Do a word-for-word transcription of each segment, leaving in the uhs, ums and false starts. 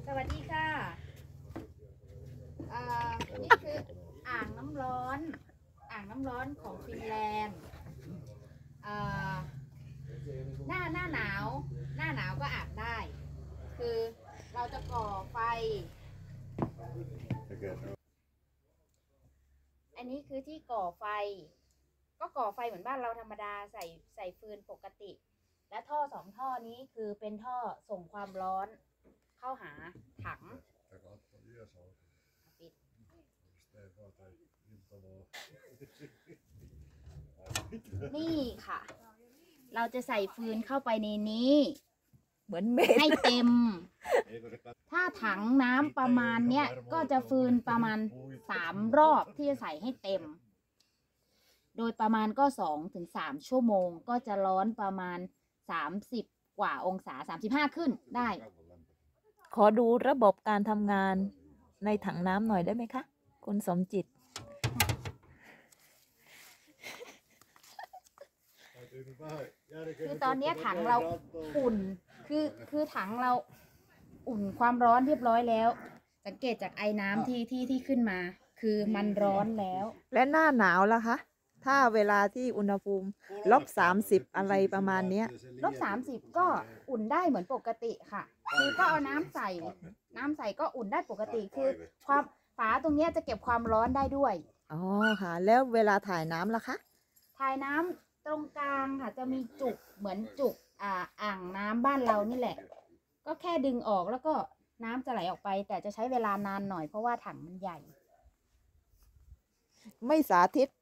สวัสดีค่ะอ่านี่คืออ่างน้ำร้อนอ่างน้ำร้อนของฟินแลนด์อ่าหน้าหน้าหนาวหน้าหนาวก็อาบได้คือเราจะก่อไฟอันนี้คือที่ก่อไฟก็ก่อไฟเหมือนบ้านเราธรรมดาใส่ใส่ฟืนปกติและท่อสองท่อนี้คือเป็นท่อส่งความร้อนเข้าหาถังปิดนี่ค่ะเราจะใส่ฟืนเข้าไปในนี้เหมือนเม็ดให้เต็มถ้าถังน้ำประมาณเนี้ยก็จะฟืนประมาณสามรอบที่จะใส่ให้เต็มโดยประมาณก็สองถึงสามชั่วโมงก็จะร้อนประมาณสามสิบกว่าองศาสามสิบห้าขึ้นได้ขอดูระบบการทำงานในถังน้ำหน่อยได้ไหมคะคุณสมจิตคือตอนนี้ถังเราอุ่นคือคือถังเราอุ่นความร้อนเรียบร้อยแล้วสังเกตจากไอ้น้ำที่ที่ที่ขึ้นมาคือมันร้อนแล้วและหน้าหนาวล่ะคะถ้าเวลาที่อุณหภูมิลบสามสิบอะไรประมาณเนี้ยลบสามสิบก็อุ่นได้เหมือนปกติค่ะคือก็เอาน้ำใส่น้ำใส่ก็อุ่นได้ปกติคือความฝาตรงนี้จะเก็บความร้อนได้ด้วยอ๋อค่ะแล้วเวลาถ่ายน้ำล่ะคะถ่ายน้ำตรงกลางค่ะจะมีจุกเหมือนจุกอ่าอ่างน้ำบ้านเรานี่แหละก็แค่ดึงออกแล้วก็น้ำจะไหลออกไปแต่จะใช้เวลานานหน่อยเพราะว่าถังมันใหญ่ไม่สาธิต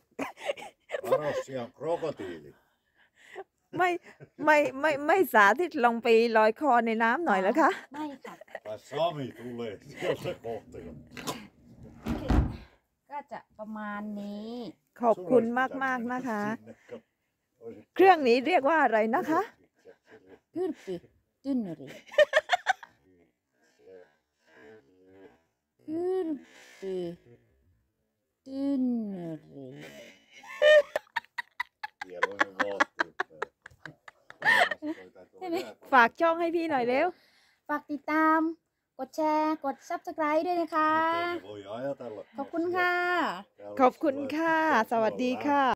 ไม่ไม่ไม่ไม่สาธิตลงไปลอยคอในน้ำหน่อยแล้วคะไม่ค่ะก็จะประมาณนี้ขอบคุณมากมากนะคะเครื่องนี้เรียกว่าอะไรนะคะกืร์ปิตุนรีกืร์ปิตุนรีฝากช่องให้พี่หน่อยเร็วฝากติดตามกดแชร์กด ซับสไครบ์ ด้วยนะคะขอบคุณค่ะขอบคุณค่ะสวัสดีค่ะ